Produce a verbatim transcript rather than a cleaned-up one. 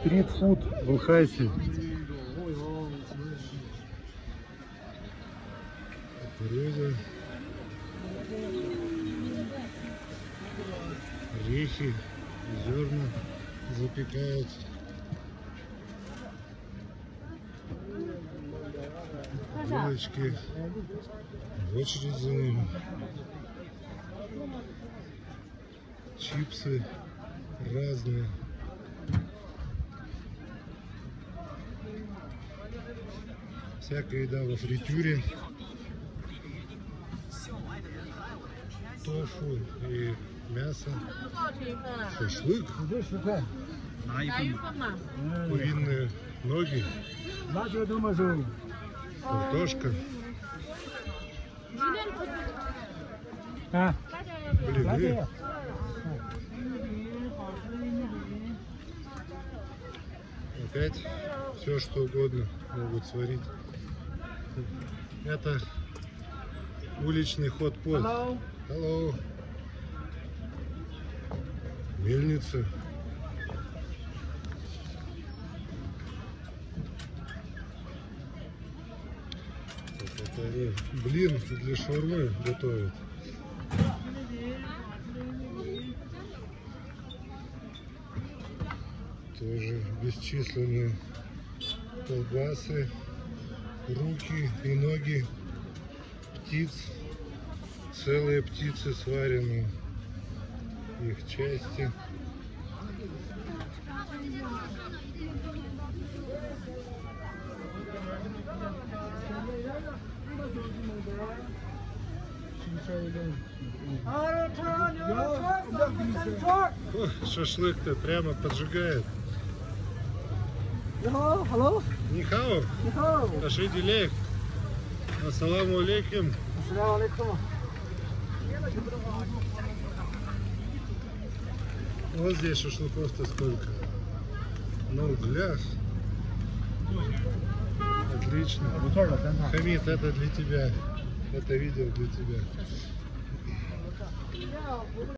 Стрит-фуд в Лхасе. Кукуруза, орехи, зерна запекают. Булочки, в очередь за ними. Чипсы разные. Всякая еда во фритюре. Тофу и мясо. Шашлык. Куриные ноги. Картошка. Блины. Опять все что угодно могут сварить. Это уличный хот-pot. Hello. Hello. Мельница. Это они блин для шаурмы готовят. Тоже бесчисленные колбасы, руки и ноги птиц, целые птицы сваренные, их части. О, шашлык-то прямо поджигает. Hello, hello. Нихао. Нихао. Ашидилек. Ассаламу алейкум. Ассаламу алейкум. Вот здесь шашлыков-то сколько. На углях. Отлично. Хамид, это для тебя. Это видео для тебя.